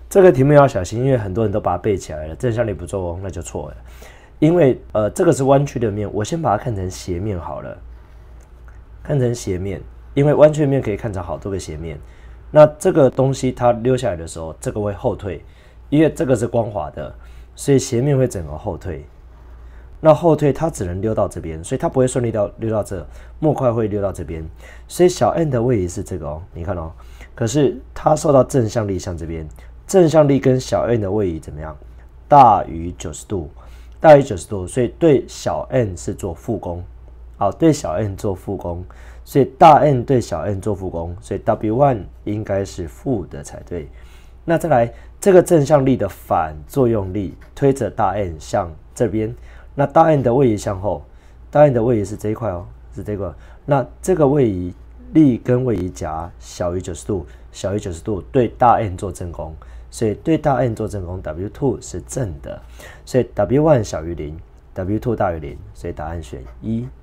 这个题目要小心，因为很多人都把它背起来了，正向力不做功，那就错了。因为这个是弯曲的面，我先把它看成斜面好了，看成斜面，因为弯曲的面可以看成好多个斜面。那这个东西它溜下来的时候，这个会后退，因为这个是光滑的，所以斜面会整个后退。那后退它只能溜到这边，所以它不会顺利溜到这，墨块会溜到这边。所以小 n 的位移是这个哦，你看哦。可是它受到正向力向这边，正向力跟小 n 的位移怎么样？大于90度，大于90度，所以对小 n 是做负功。好，对小 n 做负功，所以大 N 对小 n 做负功，所以 W1 应该是负的才对。那再来，这个正向力的反作用力推着大 N 向这边，那大 N 的位移向后，大 N 的位移是这一块哦，是这个。那这个位移力跟位移夹小于90度，小于90度对大 N 做正功，所以对大 N 做正功 W2 是正的，所以 W1 小于0，W2 大于0，所以答案选1。